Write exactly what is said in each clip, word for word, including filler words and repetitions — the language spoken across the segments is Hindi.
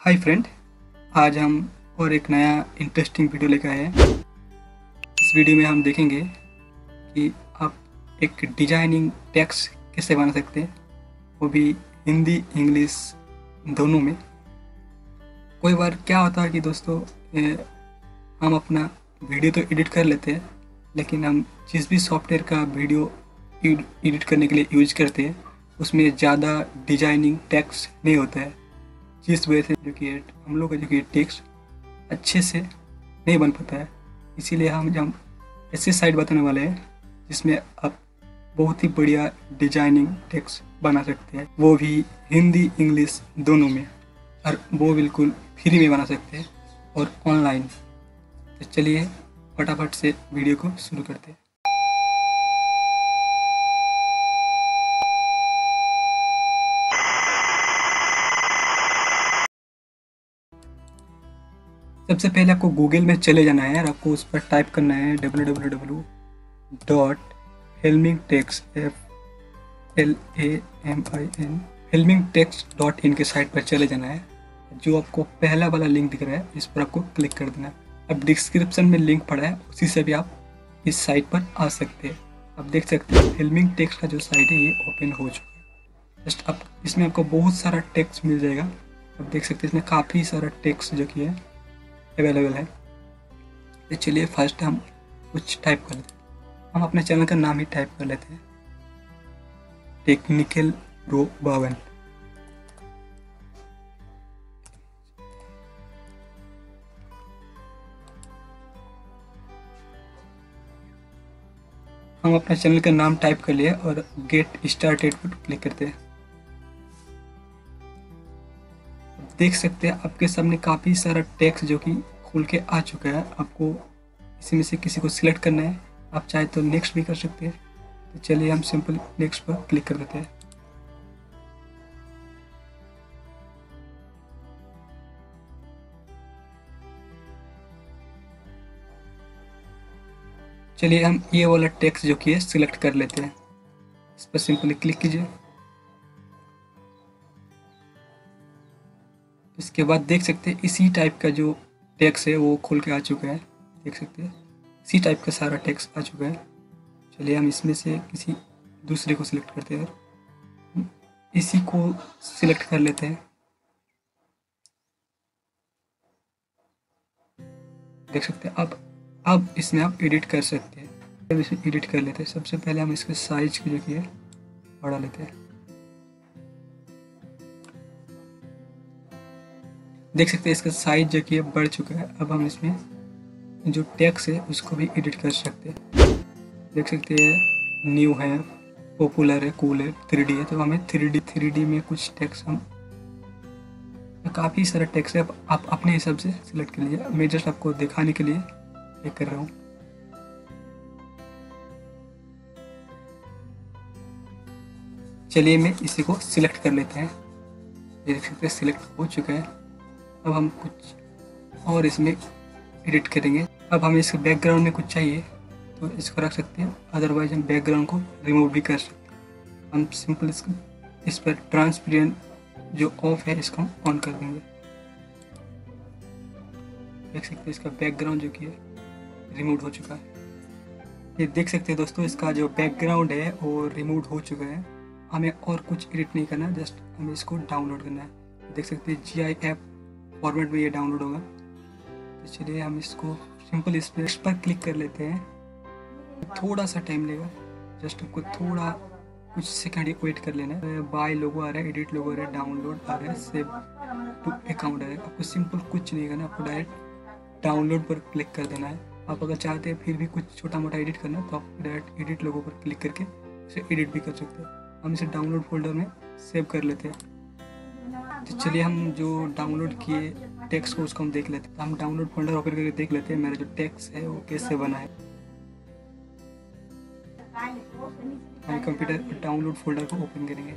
हाय फ्रेंड, आज हम और एक नया इंटरेस्टिंग वीडियो लेकर आए हैं। इस वीडियो में हम देखेंगे कि आप एक डिजाइनिंग टेक्स्ट कैसे बना सकते हैं, वो भी हिंदी इंग्लिश दोनों में। कोई बार क्या होता है कि दोस्तों ए, हम अपना वीडियो तो एडिट कर लेते हैं, लेकिन हम जिस भी सॉफ्टवेयर का वीडियो एडिट करने के लिए यूज करते हैं उसमें ज़्यादा डिजाइनिंग टेक्स्ट नहीं होता है, जिस वजह से जो कि हम लोग का जो कि टेक्स्ट अच्छे से नहीं बन पाता है। इसीलिए हम जब ऐसे साइट बताने वाले हैं जिसमें आप बहुत ही बढ़िया डिजाइनिंग टेक्स्ट बना सकते हैं, वो भी हिंदी इंग्लिश दोनों में, और वो बिल्कुल फ्री में बना सकते हैं और ऑनलाइन। तो चलिए फटाफट से वीडियो को शुरू करते हैं। सबसे पहले आपको गूगल में चले जाना है और आपको उस पर टाइप करना है W W W dot helming text F L A M I N helming text dot in के साइट पर चले जाना है। जो आपको पहला वाला लिंक दिख रहा है इस पर आपको क्लिक कर देना है। अब डिस्क्रिप्शन में लिंक पड़ा है, उसी से भी आप इस साइट पर आ सकते हैं। आप देख सकते हैं हेल्मिंग टेक्स्ट का जो साइट है ये ओपन हो चुका है। जस्ट आप इसमें आपको बहुत सारा टेक्स्ट मिल जाएगा। आप देख सकते हैं इसमें काफ़ी सारा टेक्स्ट जो कि है अवेलेबल है। तो चलिए फर्स्ट हम कुछ टाइप कर लेते हैं। हम अपने चैनल का नाम ही टाइप कर लेते हैं, टेक्निकल ब्रो बावन। हम अपने चैनल का नाम टाइप कर लिया और गेट स्टार्टेड पर क्लिक करते हैं। देख सकते हैं आपके सामने काफ़ी सारा टेक्स्ट जो कि खुल के आ चुका है। आपको इसी में से किसी को सिलेक्ट करना है, आप चाहे तो नेक्स्ट भी कर सकते हैं। तो चलिए हम सिंपल नेक्स्ट पर क्लिक कर देते हैं। चलिए हम ये वाला टेक्स्ट जो कि है सिलेक्ट कर लेते हैं। इस पर सिंपली क्लिक कीजिए। इसके बाद देख सकते हैं इसी टाइप का जो टेक्स्ट है वो खुल के आ चुका है। देख सकते हैं इसी टाइप का सारा टेक्स्ट आ चुका है। चलिए हम इसमें से किसी दूसरे को सिलेक्ट करते हैं, इसी को सिलेक्ट कर लेते हैं। देख सकते हैं अब अब इसमें आप एडिट कर सकते हैं। अब इसे एडिट कर लेते हैं। सबसे पहले हम इसके साइज को जो कि है बढ़ा लेते हैं। देख सकते हैं इसका साइज जो कि बढ़ चुका है। अब हम इसमें जो टेक्स्ट है उसको भी एडिट कर सकते हैं। देख सकते हैं न्यू है, पॉपुलर है, कूल है, थ्री डी है। तो हमें थ्री डी थ्री डी में कुछ टेक्स्ट हम काफ़ी सारा टेक्स्ट है, आप अपने हिसाब से सिलेक्ट कर लीजिए। मैं जस्ट आपको दिखाने के लिए ये कर रहा हूँ। चलिए मैं इसी को सिलेक्ट कर लेते हैं। ये देख सकते हैं सिलेक्ट हो चुका है। अब हम कुछ और इसमें एडिट करेंगे। अब हमें इसके बैकग्राउंड में कुछ चाहिए तो इसको रख सकते हैं, अदरवाइज हम बैकग्राउंड को रिमूव भी कर सकते हैं। हम सिंपल इसको इस पर ट्रांसपेरेंट जो ऑफ है इसको हम ऑन कर देंगे। देख सकते हैं इसका बैकग्राउंड जो कि है रिमूव हो चुका है। ये देख सकते हैं दोस्तों इसका जो बैकग्राउंड है वो रिमूव हो चुका है। हमें और कुछ एडिट नहीं करना, जस्ट हमें इसको डाउनलोड करना है। देख सकते हैं जी आई एफ फॉर्मेट में ये डाउनलोड होगा। तो चलिए हम इसको सिंपल इस पर, इस पर क्लिक कर लेते हैं। थोड़ा सा टाइम लेगा, जस्ट आपको थोड़ा कुछ सेकंड ही वेट कर लेना है। बाय लोगो आ रहा है, एडिट लोगो आ रहा है, डाउनलोड आ रहा है, सेव टू अकाउंट आ रहा है। आपको सिंपल कुछ नहीं करना, आपको डायरेक्ट डाउनलोड पर क्लिक कर देना है। आप अगर चाहते हैं फिर भी कुछ छोटा मोटा एडिट करना तो आप डायरेक्ट एडिट लोगो पर क्लिक करके इसे एडिट भी कर सकते हैं। हम इसे डाउनलोड फोल्डर में सेव कर लेते हैं। तो चलिए हम जो डाउनलोड किए टेक्स्ट को उसको हम देख लेते हैं। तो हम डाउनलोड फोल्डर ओपन करके देख लेते हैं मेरा जो टेक्स्ट है वो कैसे बना है। हम कंप्यूटर डाउनलोड फोल्डर को ओपन करेंगे।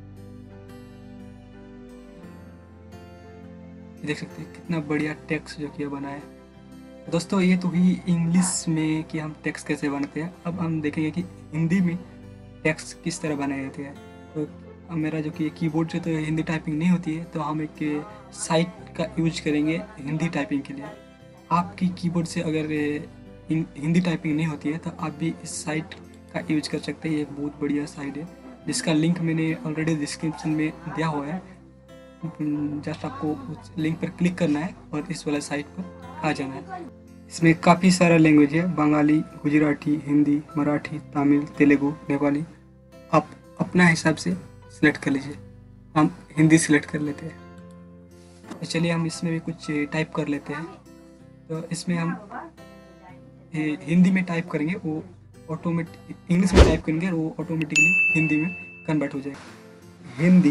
देख सकते हैं कितना बढ़िया टेक्स्ट जो किया बना है। दोस्तों ये तो ही इंग्लिश में कि हम टेक्स्ट कैसे बनाते हैं। अब हम देखेंगे कि हिंदी में टेक्स्ट किस तरह बनाए जाते हैं। तो मेरा जो कि कीबोर्ड से तो हिंदी टाइपिंग नहीं होती है, तो हम एक साइट का यूज करेंगे हिंदी टाइपिंग के लिए। आपकी कीबोर्ड से अगर हिंदी टाइपिंग नहीं होती है तो आप भी इस साइट का यूज कर सकते हैं। ये एक बहुत बढ़िया साइट है जिसका लिंक मैंने ऑलरेडी डिस्क्रिप्शन में दिया हुआ है। जस्ट आपको उस लिंक पर क्लिक करना है और इस वाला साइट पर आ जाना है। इसमें काफ़ी सारा लैंग्वेज है, बंगाली, गुजराती, हिंदी, मराठी, तमिल, तेलुगु, नेपाली। आप अपना हिसाब से सिलेक्ट कर लीजिए। हम हिंदी सिलेक्ट कर लेते हैं। तो चलिए हम इसमें भी कुछ टाइप कर लेते हैं। तो इसमें हम हिंदी में टाइप करेंगे, वो ऑटोमेटिक इंग्लिश में टाइप करेंगे और वो ऑटोमेटिकली हिंदी में कन्वर्ट हो जाएगा। हिंदी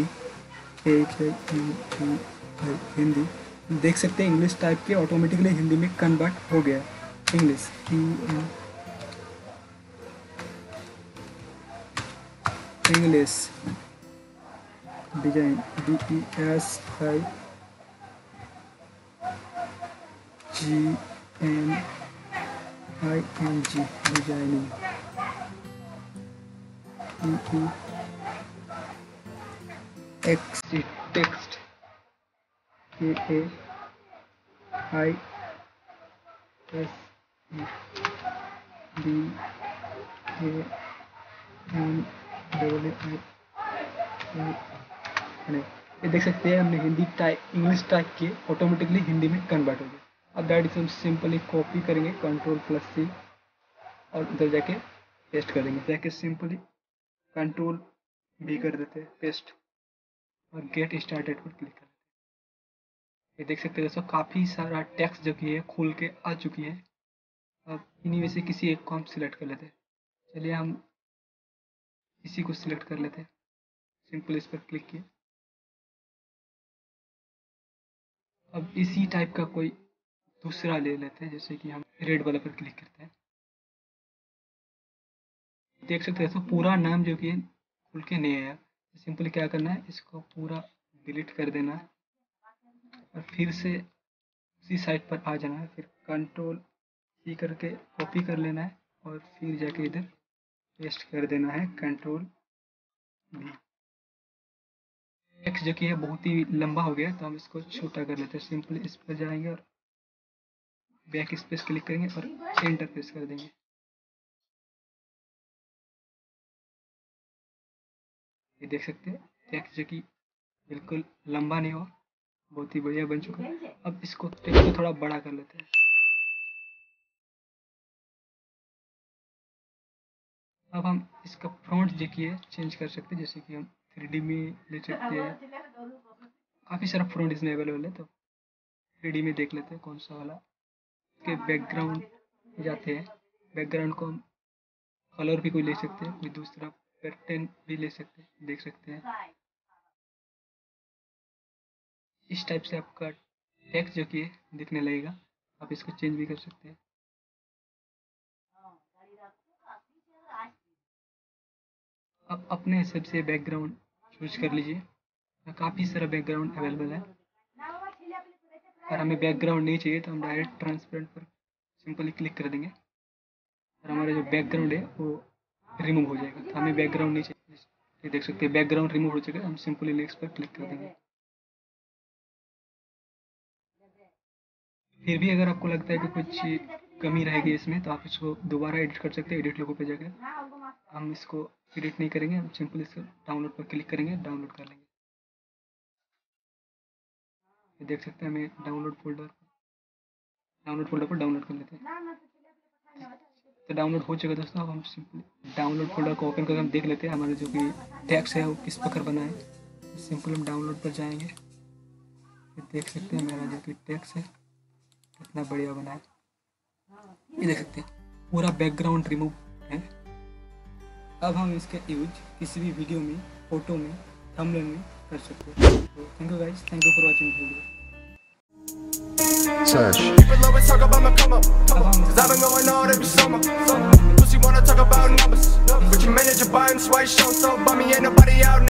हिंदी देख सकते हैं, इंग्लिश टाइप के ऑटोमेटिकली हिंदी में कन्वर्ट हो गया। English English design D E S I G N I N G designing E X text K A I S D A N double I ये देख सकते हैं हमने हिंदी टाइप इंग्लिश टाइप किए, ऑटोमेटिकली हिंदी में कन्वर्ट हो गया। अब दैट इज हम सिंपली कॉपी करेंगे कंट्रोल प्लस सी और उधर जाके पेस्ट कर देंगे। जाके सिंपली कंट्रोल भी कर देते हैं पेस्ट और गेट स्टार्टेड पर क्लिक कर देते हैं। ये देख सकते हैं दोस्तों काफ़ी सारा टेक्स्ट जो कि है खुल के आ चुकी है। अब इन्हीं में से किसी एक को हम सिलेक्ट कर लेते हैं। चलिए हम इसी को सिलेक्ट कर लेते हैं। सिंपल इस पर क्लिक किए। अब इसी टाइप का कोई दूसरा ले लेते हैं, जैसे कि हम रेड वाला पर क्लिक करते हैं। देख सकते हैं तो पूरा नाम जो कि खुल के नहीं आया। सिंपली क्या करना है, इसको पूरा डिलीट कर देना है और फिर से उसी साइट पर आ जाना है। फिर कंट्रोल सी करके कॉपी कर लेना है और फिर जाके इधर पेस्ट कर देना है कंट्रोल भी। टेक्स्ट जो कि है बहुत ही लंबा हो गया, तो हम इसको छोटा कर लेते हैं। सिंपली इस पर जाएंगे और बैक स्पेस क्लिक करेंगे और एंटर प्रेस कर देंगे। ये देख सकते हैं टेक्स्ट जो कि बिल्कुल लंबा नहीं हुआ, बहुत ही बढ़िया बन चुका है। अब इसको टेक्स्ट को थोड़ा बड़ा कर लेते हैं। अब हम इसका फ्रंट जो कि है चेंज कर सकते हैं, जैसे कि हम थ्री डी में ले सकते हैं। काफ़ी सारा फ्रंट इसमें अवेलेबल है, तो थ्री डी में देख लेते हैं कौन सा वाला। इसके बैकग्राउंड जाते हैं, बैकग्राउंड को हम कलर भी कोई ले सकते हैं, कोई दूसरा पैटर्न भी ले सकते हैं। देख सकते हैं इस टाइप से आपका टेक्स्ट जो कि है दिखने लगेगा। आप इसको चेंज भी कर सकते हैं। अब अपने हिसाब से बैकग्राउंड चूज कर लीजिए। काफ़ी सारा बैकग्राउंड अवेलेबल है। अगर हमें बैकग्राउंड नहीं चाहिए तो हम डायरेक्ट ट्रांसपेरेंट पर सिंपली क्लिक कर देंगे और हमारा जो बैकग्राउंड है वो रिमूव हो जाएगा। तो हमें बैकग्राउंड नहीं चाहिए, ये देख सकते हैं बैकग्राउंड रिमूव हो चुका है। हम सिंपली नेक्स्ट पर क्लिक कर देंगे। फिर भी अगर आपको लगता है कि कुछ कमी रहेगी इसमें, तो आप इसको दोबारा एडिट कर सकते हैं। एडिट लोगों पे जाकर हम इसको एडिट नहीं करेंगे, हम सिंपली इसको डाउनलोड पर क्लिक करेंगे, डाउनलोड कर लेंगे। ये देख सकते हैं हमें डाउनलोड फोल्डर डाउनलोड फोल्डर पर डाउनलोड कर लेते हैं। तो डाउनलोड हो चुका दोस्तों। अब हम सिंपली डाउनलोड फोल्डर को ओपन करके हम देख लेते हैं हमारा जो कि टेक्स्ट है वो किस प्रकार बना है। सिंपल हम डाउनलोड पर जाएंगे, ये देख सकते हैं मेरा जो कि टेक्स्ट है कितना बढ़िया बना है। ये देख सकते हैं पूरा बैकग्राउंड रिमूव है। अब हम इसका यूज किसी भी वीडियो में, फोटो में, थंबनेल में कर सकते हैं। तो thank you guys, thank you for watching video. Search. People always talk about my come up, cause I've been going all every summer. Pussy wanna talk about numbers, but your manager buying, so I show so bummy, ain't nobody out.